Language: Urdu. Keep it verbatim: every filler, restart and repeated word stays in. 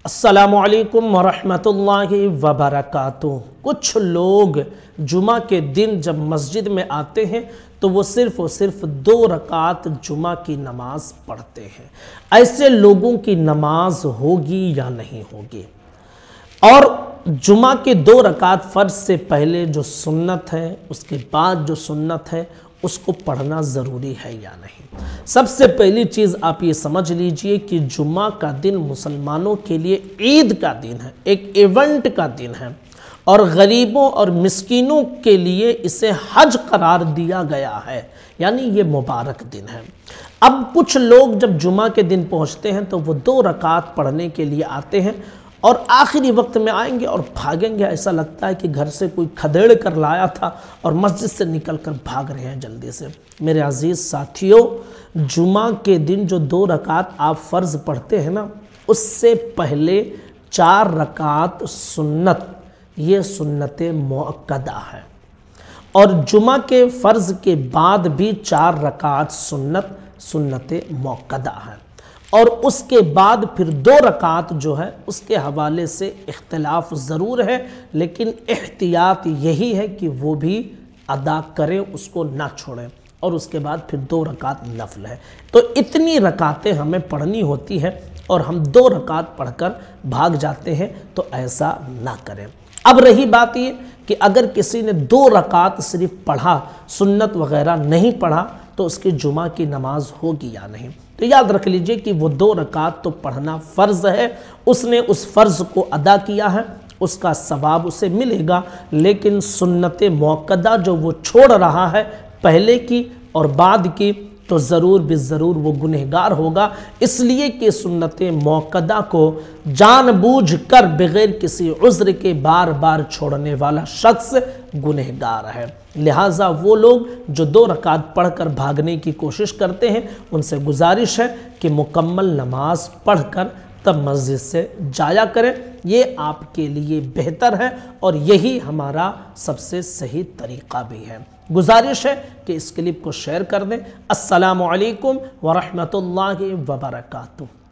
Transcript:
السلام علیکم ورحمۃ اللہ وبرکاتہ۔ کچھ لوگ جمعہ کے دن جب مسجد میں آتے ہیں تو وہ صرف اور صرف دو رکعت جمعہ کی نماز پڑھتے ہیں۔ ایسے لوگوں کی نماز ہوگی یا نہیں ہوگی؟ اور جمعہ کے دو رکعت فرض سے پہلے جو سنت ہے، اس کے بعد جو سنت ہے، اس کو پڑھنا ضروری ہے یا نہیں؟ سب سے پہلی چیز آپ یہ سمجھ لیجئے کہ جمعہ کا دن مسلمانوں کے لیے عید کا دن ہے، ایک ایونٹ کا دن ہے، اور غریبوں اور مسکینوں کے لیے اسے حج قرار دیا گیا ہے، یعنی یہ مبارک دن ہے۔ اب کچھ لوگ جب جمعہ کے دن پہنچتے ہیں تو وہ دو رکعت پڑھنے کے لیے آتے ہیں اور آخری وقت میں آئیں گے اور بھاگیں گے، ایسا لگتا ہے کہ گھر سے کوئی کھدیڑ کر لایا تھا اور مسجد سے نکل کر بھاگ رہے ہیں جلدی سے۔ میرے عزیز ساتھیوں، جمعہ کے دن جو دو رکعت آپ فرض پڑھتے ہیں نا، اس سے پہلے چار رکعت سنت، یہ سنت مؤکدہ ہے، اور جمعہ کے فرض کے بعد بھی چار رکعت سنت سنت مؤکدہ ہے، اور اس کے بعد پھر دو رکعت جو ہے اس کے حوالے سے اختلاف ضرور ہے، لیکن احتیاط یہی ہے کہ وہ بھی ادا کریں، اس کو نہ چھوڑیں، اور اس کے بعد پھر دو رکعت نفل ہے۔ تو اتنی رکعتیں ہمیں پڑھنی ہوتی ہے اور ہم دو رکعت پڑھ کر بھاگ جاتے ہیں، تو ایسا نہ کریں۔ اب رہی بات یہ کہ اگر کسی نے دو رکعت صرف پڑھا، سنت وغیرہ نہیں پڑھا، تو اس کی جمعہ کی نماز ہوگی یا نہیں؟ تو یاد رکھ لیجئے کہ وہ دو رکعت تو پڑھنا فرض ہے، اس نے اس فرض کو ادا کیا ہے، اس کا ثواب اسے ملے گا، لیکن سنت مؤکدہ جو وہ چھوڑ رہا ہے پہلے کی اور بعد کی، تو ضرور بالضرور وہ گنہگار ہوگا، اس لیے کہ سنت مؤکدہ کو جان بوجھ کر بغیر کسی عذر کے بار بار چھوڑنے والا شخص گنہگار ہے۔ لہٰذا وہ لوگ جو دو رکعت پڑھ کر بھاگنے کی کوشش کرتے ہیں، ان سے گزارش ہے کہ مکمل نماز پڑھ کر تب مسجد سے جایا کریں، یہ آپ کے لیے بہتر ہے اور یہی ہمارا سب سے صحیح طریقہ بھی ہے۔ گزارش ہے کہ اس کلپ کو شیئر کر دیں۔ السلام علیکم ورحمۃ اللہ وبرکاتہ۔